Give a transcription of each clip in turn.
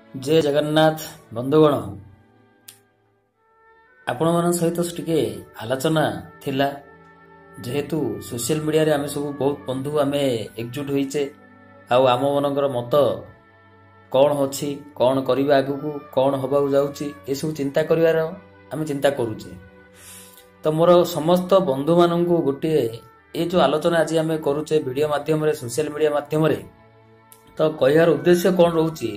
जय जगन्नाथ बंधुगण आपण मान सहित टिके आलोचना थिला जेहेतु सोशल मीडिया रे आमे सब बहुत बंधु आमे एकजुट होइचे आउ आम मनकर मत कौन होछि कौन करिबा आगु कौन होबा जाउछि ए सब चिंता करिवार आमे चिंता करूचे। तो मोर समस्त बंधु माननकु गोटे ए जो आलोचना आज आमे करूचे वीडियो माध्यम रे सोशल मीडिया माध्यम रे तो कहियार उद्देश्य कौन रहउछि।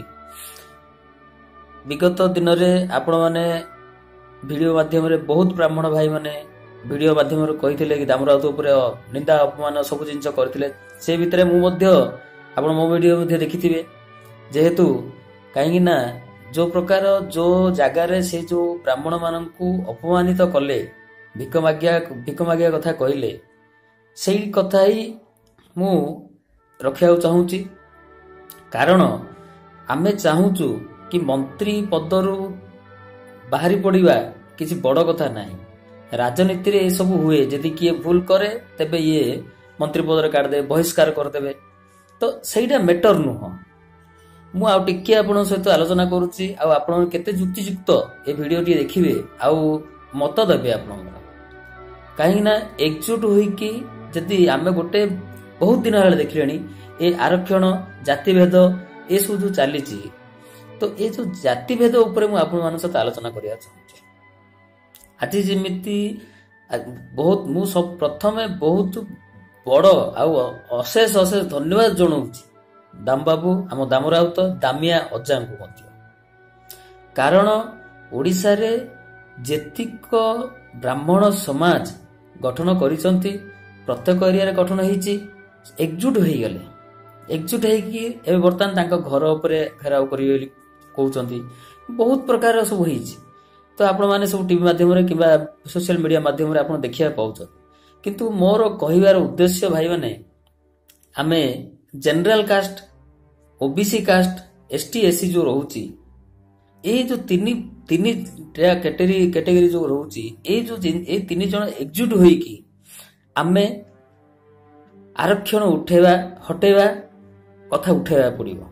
विगत दिन में आपण मैंने वीडियो माध्यम रे बहुत ब्राह्मण भाई माने वीडियो माध्यम रे कहिथिले कि दामराउत उपर निंदा अपमान सब जिंस करथिले से भितरे मु मध्य आपण मो वीडियो मध्ये देखिथिबे जेहेतु काहेकि ना जो प्रकार जो जगार से जो ब्राह्मण माननकु अपमानित कले भिक मागिया कथा कहले सेही कथा ही मु रखिया चाहूची। कारण आमे चाहूचु कि मंत्री पदरु बाहरी पड़िबा किसी बड़ कथा नहीं। राजनीति रे सब हुए जदि किए भूल करे तेबे ये मंत्री पद काट दे बहिष्कार कर देबे तो सेटा मैटर नुह। मु आ टिके आपण सहित आलोचना करूची आ आपण केते युक्तियुक्त ए वीडियो टी देखिबे आ मत देबे आपण काहे ना एकजुट होई कि जदि आमे गोटे बहुत दिन हेले देखलेनी ए आरक्षण जातिभेद ए सब जो चलीची तो ये जो जातिभेद उपर मु आपण मान सहित आलोचना करिया चाहूची। आज जेमिति बहुत मु सब प्रथमे बहुत बड़ आ अशेष अशेष धन्यवाद जणाउची दाम बाबू आम दाम राउत दामिया अज्जा को मध्य। कारण ओडिसा रे जेतिक ब्राह्मण समाज गठन करिसंती प्रत्येक एरिया रे गठन होईची एकजुट होई गले एकजुट होईकी एबे वर्तमान तांको घर उपरे घेराव करिवे कहउचंती बहुत प्रकार सब होईची। तो आपण माने सब टीवी माध्यम रे किबा सोशल मीडिया माध्यम रे आपण देखिया पाउछन किंतु मोर कहिवार उद्देश्य भाई माने आमे general caste OBC caste ST SC जो रहउची ए जो तीन कैटेगरी जो रहउची ए जो ए तीन जण एकजुट होई कि आमे आरक्षण उठेवा हटेवा कथा उठेवा पड़िबो।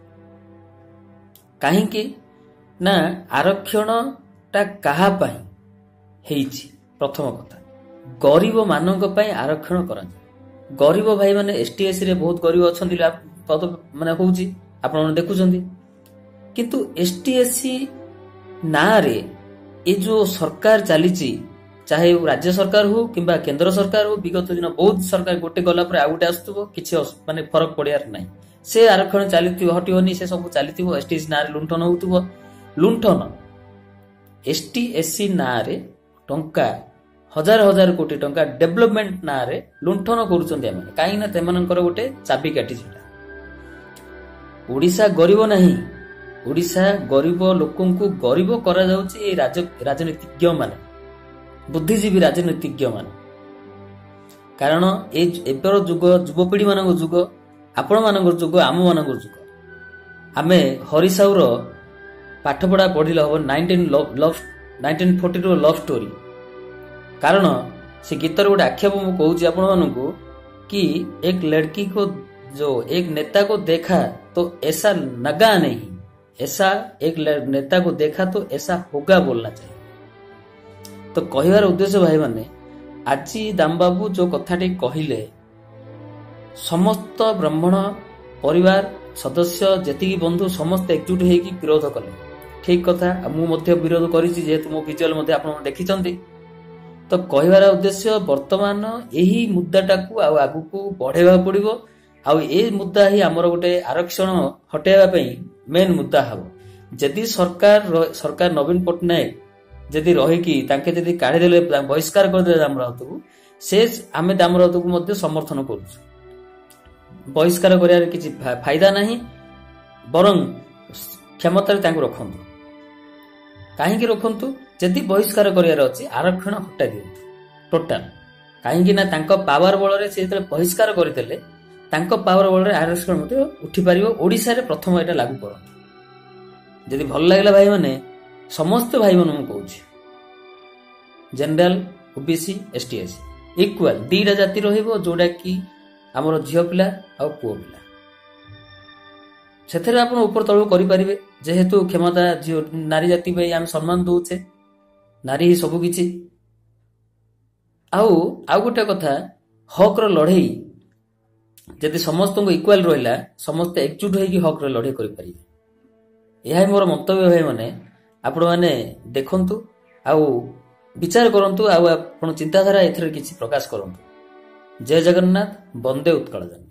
काहेकि ना आरक्षण ता कहा पाई हेइची प्रथम कथा गरीब मानक पाई आरक्षण करा। गरीब भाई माने एसटीएस रे बहुत गरीब अछंती पद माने होउची आपण माने देखुचंती किंतु एसटीएससी ना रे ए जो सरकार चलीची चाहे राज्य सरकार हो किंबा केंद्र सरकार हो विगत दिन बहुत सरकार गोटे गला पर आ गोटे आस्तुबो किछि माने फरक पड़ियार नाही। से आरक्षण चलीथि हटियोनी से सब चलीथिबो एसटीएससी ना रे लुंठन होउथबो लुंठन एसटीएससी ना रे टंका हजार हजार कोटी टंका डेवलपमेंट ना रे लुंठन करूचंती आमे काहे ना तेमानकर गोटे चाबी काटी छिटा। ओडिसा गरीब नाही ओडिसा गरीब लोकंकु गरीब करा जाउची ए राजनीतिज्ञ माने बुद्धिजीवी राजनीतिज्ञ मान। कारण एपर जुग युवपीढ़ी मान जुग आपण मान जुग आम मान जुग आमे हरिसाउर पाठपढ़ा पढ़िले हम 1942 लव स्टोरी। कारण से गीतर गोटे आक्षेप मु कहूची आपण मानकु कि एक लड़की को जो एक नेता को देखा तो ऐसा लगा नहीं ऐसा एक नेता को देखा तो ऐसा होगा बोलना चाहिए। तो कहिवार उद्देश्य भाई माने आज दाम बाबू जो कथाटी कहिले समस्त ब्राह्मण परिवार सदस्य जेतिकी बंधु समस्त एकजुट होईकी विरोध कले ठीक कथा। मु मध्य विरोध करिछि जेहेतु मो विजुअल मध्य आपण देखिचंती। तो कहिवार उद्देश्य वर्तमान एही मुद्दाटाकू आगु को बढ़ेबा पड़िबो आ ए मुद्दा ही हमर गोटे आरक्षण हटेबा पई मेन मुद्दा हबो। जदि सरकार नवीन पटनायक जदि रही कि तांके जदि काढी देले बहिष्कार कर देले दामराउतु से आमे दामराउतु को मध्य समर्थन करूछु। बहिष्कार करिया रे किछि फायदा नाही बरं क्षमता रे तांको रखंतु काहे कि रखंतु जदि बहिष्कार करिया रे अछि आरक्षण हटा दियंतु टोटल काहे कि ना तांको पावर बळ रे से बहिष्कार करितेले तांको पावर बळ रे आरक्षण मते उठी परिबो। ओडिसा रे प्रथम एटा लागू करंतु जदि भल लागला भाई माने समस्त भाई मन कहूची जनरल ओबीसी एसटीएससी इक्वल दीटा जाति रहिबो जोडा कि हमर झियो पिला आ पुओ पिला ସେଥିରେ ଆପଣ ଉପର ତଳକୁ କରିପାରିବେ। ଯେହେତୁ କ୍ଷମତା ଝିଅ ନାରୀ ଜାତି ପାଇଁ ଆମେ ସମ୍ମାନ ଦଉଛେ, ନାରୀ ହିଁ ସବୁ କିଛି। ଆଉ ଗୋଟେ କଥା, ହକ୍ର ଲଢ଼େଇ ଯଦି ସମସ୍ତଙ୍କୁ ଇକ୍ୱାଲ ରହିଲା, ସମସ୍ତେ ଏକଜୁଟ ହେଇକି ହକ୍ର ଲଢ଼େଇ କରିପାରିବେ। ଏହା ହିଁ ମୋର ମନ୍ତବ୍ୟ। ଭାଇମାନେ ଆପଣମାନେ ଦେଖନ୍ତୁ ଆଉ ବିଚାର କରନ୍ତୁ, ଆଉ ଆପଣ ଚିନ୍ତାଧାରା ଏଥିରେ କିଛି ପ୍ରକାଶ କରନ୍ତୁ। ଜୟ ଜଗନ୍ନାଥ, ବନ୍ଦେ ଉତ୍କଳ ଜନନୀ।